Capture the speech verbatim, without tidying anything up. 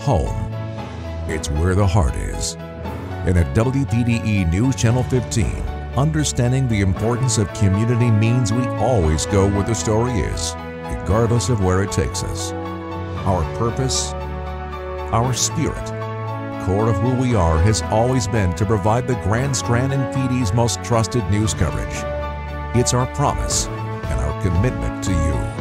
home. It's where the heart is. And at W P D E News Channel fifteen, understanding the importance of community means we always go where the story is, regardless of where it takes us. Our purpose, our spirit, core of who we are has always been to provide the Grand Strand and P D's most trusted news coverage. It's our promise and our commitment to you.